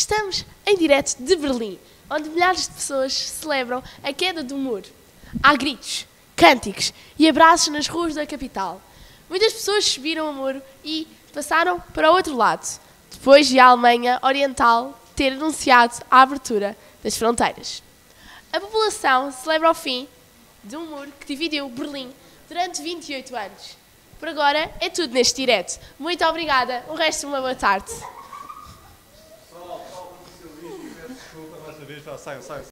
Estamos em direto de Berlim, onde milhares de pessoas celebram a queda do muro. Há gritos, cânticos e abraços nas ruas da capital. Muitas pessoas subiram o muro e passaram para o outro lado, depois de a Alemanha Oriental ter anunciado a abertura das fronteiras. A população celebra o fim de um muro que dividiu Berlim durante 28 anos. Por agora é tudo neste direto. Muito obrigada, o resto uma boa tarde. Desculpa, mais uma vez, saiam.